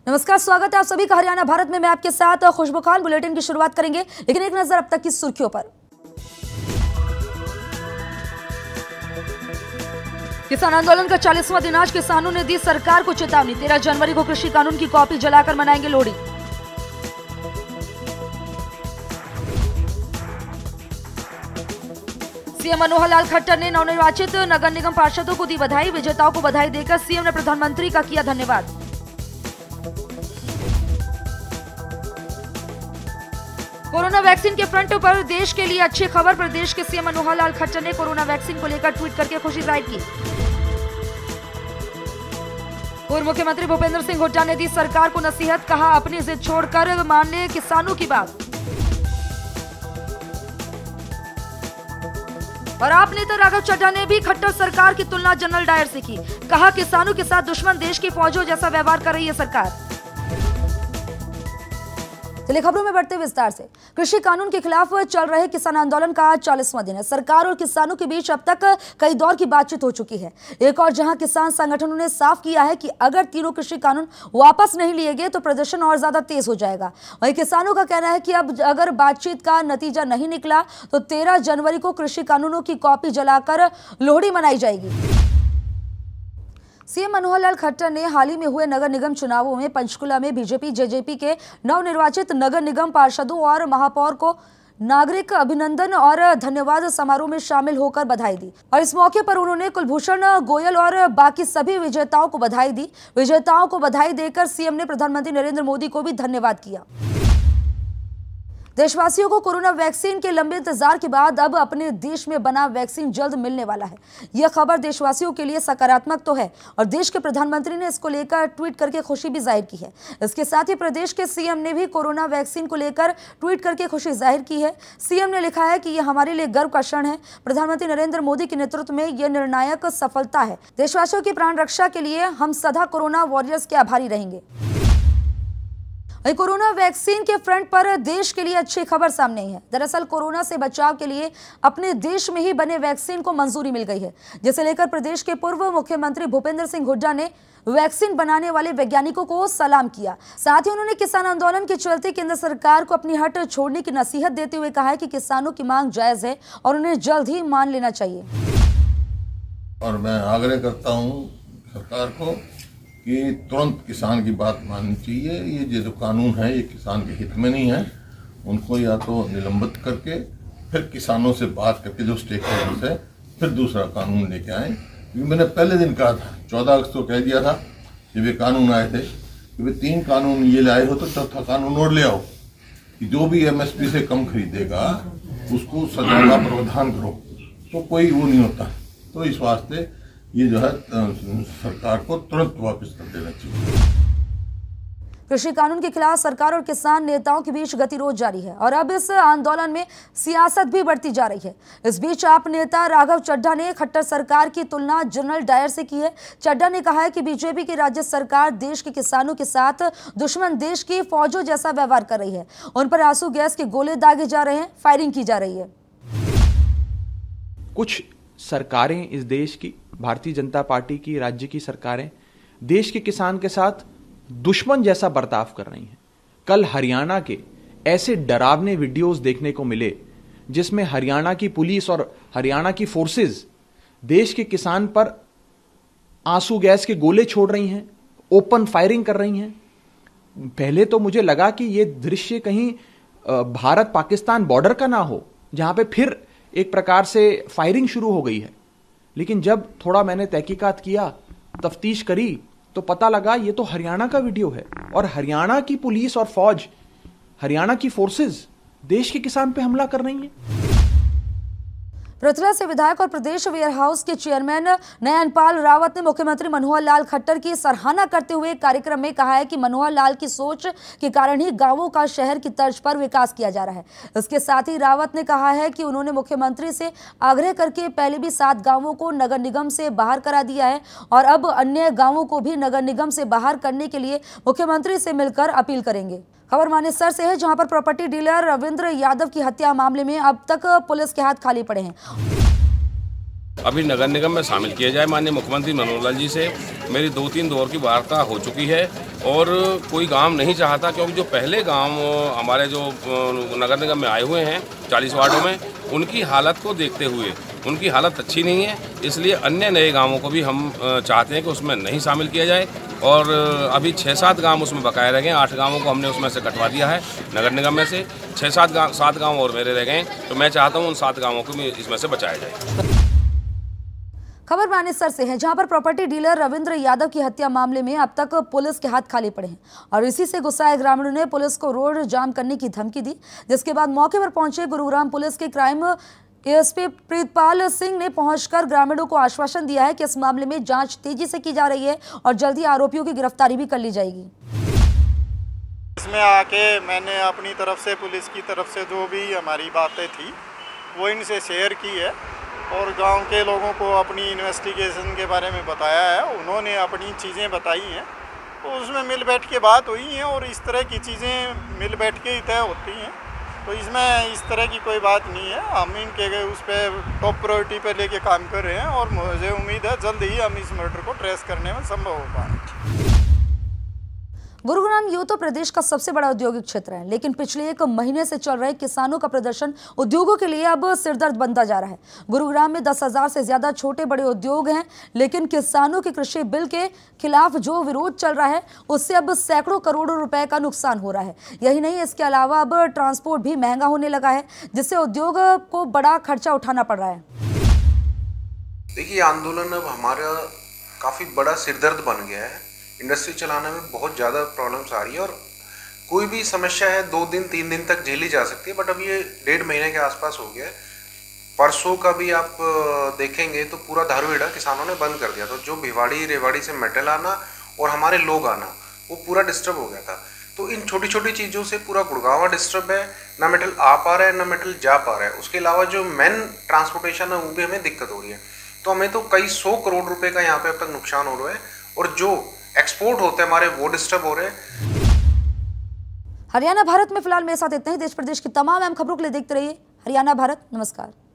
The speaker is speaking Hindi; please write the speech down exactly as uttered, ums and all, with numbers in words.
नमस्कार, स्वागत है आप सभी का हरियाणा भारत में। मैं आपके साथ खुशबू खान। बुलेटिन की शुरुआत करेंगे, लेकिन एक नजर अब तक की सुर्खियों पर। किसान आंदोलन का चालीसवां दिन आज किसानों ने दी सरकार को चेतावनी। तेरह जनवरी को कृषि कानून की कॉपी जलाकर मनाएंगे लोहड़ी। सीएम मनोहर लाल खट्टर ने नवनिर्वाचित नगर निगम पार्षदों को दी बधाई। विजेताओं को बधाई देकर सीएम ने प्रधानमंत्री का किया धन्यवाद। कोरोना वैक्सीन के फ्रंट पर देश के लिए अच्छी खबर। प्रदेश के सीएम मनोहर लाल खट्टर ने कोरोना वैक्सीन को लेकर ट्वीट करके खुशी जाहिर की। पूर्व मुख्यमंत्री भूपेंद्र सिंह हुड्डा ने दी सरकार को नसीहत, कहा अपनी जिद छोड़कर मान ले किसानों की बात। और आप नेता राघव चड्ढा ने भी खट्टर सरकार की तुलना जनरल डायर से की। कहा किसानों के साथ दुश्मन देश की फौजों जैसा व्यवहार कर रही है सरकार। चलिए खबरों में बढ़ते विस्तार से। कृषि कानून के खिलाफ चल रहे किसान आंदोलन का आज चालीसवां दिन है। सरकार और किसानों के बीच अब तक कई दौर की बातचीत हो चुकी है। एक और जहां किसान संगठनों ने साफ किया है कि अगर तीनों कृषि कानून वापस नहीं लिए गए तो प्रदर्शन और ज्यादा तेज हो जाएगा। वहीं किसानों का कहना है कि अब अगर बातचीत का नतीजा नहीं निकला तो तेरह जनवरी को कृषि कानूनों की कॉपी जलाकर लोहड़ी मनाई जाएगी। सीएम मनोहर लाल खट्टर ने हाल ही में हुए नगर निगम चुनावों में पंचकुला में बीजेपी जेजेपी के नवनिर्वाचित नगर निगम पार्षदों और महापौर को नागरिक अभिनंदन और धन्यवाद समारोह में शामिल होकर बधाई दी। और इस मौके पर उन्होंने कुलभूषण गोयल और बाकी सभी विजेताओं को बधाई दी। विजेताओं को बधाई देकर सीएम ने प्रधानमंत्री नरेंद्र मोदी को भी धन्यवाद किया। देशवासियों को कोरोना वैक्सीन के लंबे इंतजार के बाद अब अपने देश में बना वैक्सीन जल्द मिलने वाला है। यह खबर देशवासियों के लिए सकारात्मक तो है और देश के प्रधानमंत्री ने इसको लेकर ट्वीट करके खुशी भी जाहिर की है। इसके साथ ही प्रदेश के सीएम ने भी कोरोना वैक्सीन को लेकर ट्वीट करके खुशी जाहिर की है। सीएम ने लिखा है कि यह हमारे लिए गर्व का क्षण है। प्रधानमंत्री नरेंद्र मोदी के नेतृत्व में यह निर्णायक सफलता है। देशवासियों की प्राण रक्षा के लिए हम सदा कोरोना वॉरियर्स के आभारी रहेंगे। कोरोना वैक्सीन के फ्रंट पर देश के लिए अच्छी खबर सामने आई है। दरअसल कोरोना से बचाव के लिए अपने देश में ही बने वैक्सीन को मंजूरी मिल गई है, जिसे लेकर प्रदेश के पूर्व मुख्यमंत्री भूपेंद्र सिंह हुड्डा ने वैक्सीन बनाने वाले वैज्ञानिकों को सलाम किया। साथ ही उन्होंने किसान आंदोलन के चलते केंद्र सरकार को अपनी हट छोड़ने की नसीहत देते हुए कहा है कि किसानों की मांग जायज है और उन्हें जल्द ही मान लेना चाहिए। और मैं आग्रह करता हूँ सरकार को कि तुरंत किसान की बात माननी चाहिए। ये जो कानून है ये किसान के हित में नहीं है। उनको या तो निलंबित करके फिर किसानों से बात करके जो स्टेक होल्डर्स है फिर दूसरा कानून लेके आए। क्योंकि मैंने पहले दिन कहा था, चौदह अगस्त को कह दिया था जब ये कानून आए थे कि भाई तीन कानून ये लाए हो तो चौथा कानून और ले आओ कि जो भी एमएसपी से कम खरीदेगा उसको सजा का प्रावधान करो। तो कोई वो नहीं होता। तो इस वास्ते ये जो है सरकार को तुरंत वापस कर देना चाहिए। कृषि कानून के खिलाफ सरकार और किसान नेताओं के बीच गतिरोध जारी है और अब इस आंदोलन में सियासत भी बढ़ती जा रही है। इस बीच आप नेता राघव चड्ढा ने खट्टर सरकार की तुलना जनरल डायर से की है। चड्ढा ने कहा है कि बीजेपी की राज्य सरकार देश के किसानों के साथ दुश्मन देश की फौजों जैसा व्यवहार कर रही है। उन पर आंसू गैस के गोले दागे जा रहे हैं, फायरिंग की जा रही है। कुछ सरकारें इस देश की, भारतीय जनता पार्टी की राज्य की सरकारें देश के किसान के साथ दुश्मन जैसा बर्ताव कर रही हैं। कल हरियाणा के ऐसे डरावने वीडियोस देखने को मिले जिसमें हरियाणा की पुलिस और हरियाणा की फोर्सेस देश के किसान पर आंसू गैस के गोले छोड़ रही हैं, ओपन फायरिंग कर रही हैं। पहले तो मुझे लगा कि यह दृश्य कहीं भारत पाकिस्तान बॉर्डर का ना हो जहां पे फिर एक प्रकार से फायरिंग शुरू हो गई है। लेकिन जब थोड़ा मैंने तहकीकात किया, तफ्तीश करी तो पता लगा ये तो हरियाणा का वीडियो है और हरियाणा की पुलिस और फौज, हरियाणा की फोर्सेस देश के किसान पे हमला कर रही हैं। पृथ्वी से विधायक और प्रदेश वेयर हाउस के चेयरमैन नयनपाल रावत ने मुख्यमंत्री मनोहर लाल खट्टर की सराहना करते हुए कार्यक्रम में कहा है कि मनोहर लाल की सोच के कारण ही गांवों का शहर की तर्ज पर विकास किया जा रहा है। इसके साथ ही रावत ने कहा है कि उन्होंने मुख्यमंत्री से आग्रह करके पहले भी सात गांवों को नगर निगम से बाहर करा दिया है और अब अन्य गांवों को भी नगर निगम से बाहर करने के लिए मुख्यमंत्री से मिलकर अपील करेंगे। खबर मानेसर से है, जहां पर प्रॉपर्टी डीलर रविंद्र यादव की हत्या मामले में अब तक पुलिस के हाथ खाली पड़े हैं। अभी नगर निगम में शामिल किया जाए। माननीय मुख्यमंत्री मनोहर लाल जी से मेरी दो तीन दौर की वार्ता हो चुकी है और कोई गांव नहीं चाहता, क्योंकि जो पहले गांव हमारे जो नगर निगम में आए हुए हैं चालीस वार्डों में, उनकी हालत को देखते हुए उनकी हालत अच्छी नहीं है, इसलिए अन्य नए गांवों को भी हम चाहते हैं कि उसमें नहीं शामिल किया जाए। और अभी छः सात गांव उसमें बकाए रह गए, आठ गांवों को हमने उसमें से कटवा दिया है नगर निगम में से, छः सात गाँव सात गाँव और मेरे रह गए, तो मैं चाहता हूँ उन सात गाँवों को भी इसमें से बचाया जाए। खबर मानेसर से है, जहां पर प्रॉपर्टी डीलर रविंद्र यादव की हत्या मामले में अब तक पुलिस के हाथ खाली पड़े हैं और इसी से गुस्साए ग्रामीणों ने पुलिस को रोड जाम करने की धमकी दी, जिसके बाद मौके पर पहुंचे गुरुग्राम पुलिस के क्राइम एएसपी प्रीतपाल सिंह ने पहुंचकर ग्रामीणों को आश्वासन दिया है कि इस मामले में जांच तेजी से की जा रही है और जल्दी आरोपियों की गिरफ्तारी भी कर ली जाएगी। इसमें आके मैंने अपनी तरफ से पुलिस की तरफ से जो भी हमारी बातें थी वो इनसे शेयर की है और गांव के लोगों को अपनी इन्वेस्टिगेशन के बारे में बताया है। उन्होंने अपनी चीज़ें बताई हैं, तो उसमें मिल बैठ के बात हुई है और इस तरह की चीज़ें मिल बैठ के ही तय होती हैं, तो इसमें इस तरह की कोई बात नहीं है। हम इनके उस पर टॉप प्रायोरिटी पे लेके काम कर रहे हैं और मुझे उम्मीद है जल्द ही हम इस मर्डर को ट्रेस करने में संभव हो पाए। गुरुग्राम यूं तो प्रदेश का सबसे बड़ा औद्योगिक क्षेत्र है, लेकिन पिछले एक महीने से चल रहे किसानों का प्रदर्शन उद्योगों के लिए अब सिरदर्द बनता जा रहा है। गुरुग्राम में दस हजार से ज्यादा छोटे बड़े उद्योग हैं, लेकिन किसानों के कृषि बिल के खिलाफ जो विरोध चल रहा है उससे अब सैकड़ों करोड़ों रुपए का नुकसान हो रहा है। यही नहीं, इसके अलावा अब ट्रांसपोर्ट भी महंगा होने लगा है, जिससे उद्योग को बड़ा खर्चा उठाना पड़ रहा है। देखिए, आंदोलन अब हमारा काफी बड़ा सिरदर्द बन गया है। इंडस्ट्री चलाने में बहुत ज़्यादा प्रॉब्लम्स आ रही है और कोई भी समस्या है दो दिन तीन दिन तक झेली जा सकती है, बट अब ये डेढ़ महीने के आसपास हो गया है। परसों का भी आप देखेंगे तो पूरा धारूहेड़ा किसानों ने बंद कर दिया, तो जो भिवाड़ी रेवाड़ी से मेटल आना और हमारे लोग आना वो पूरा डिस्टर्ब हो गया था। तो इन छोटी छोटी चीज़ों से पूरा गुड़गांव डिस्टर्ब है, ना मेटल आ पा रहा है ना मेटल जा पा रहा है। उसके अलावा जो मेन ट्रांसपोर्टेशन है वो भी हमें दिक्कत हो रही है। तो हमें तो कई सौ करोड़ रुपये का यहाँ पे अब तक नुकसान हो रहा है और जो एक्सपोर्ट होते हैं हमारे वो डिस्टर्ब हो रहे हैं। हरियाणा भारत में फिलहाल मेरे साथ इतने ही। देश प्रदेश की तमाम अहम खबरों के लिए देखते रहिए हरियाणा भारत। नमस्कार।